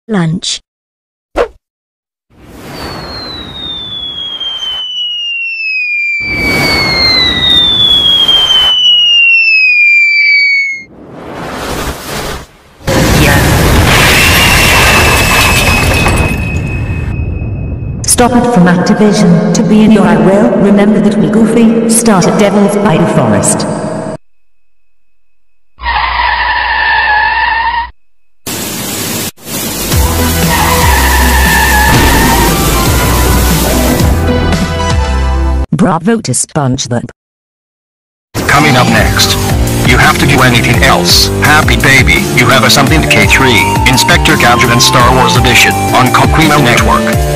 Lunch. Stop it from Activision. To be in your I will. Remember that we Goofy started Devil's by the Forest. Bravo to SpongeBob. Coming up next. You have to do anything else. Happy baby, you have a something to K3. Inspector Gadget and Star Wars Edition on Coquinou Network.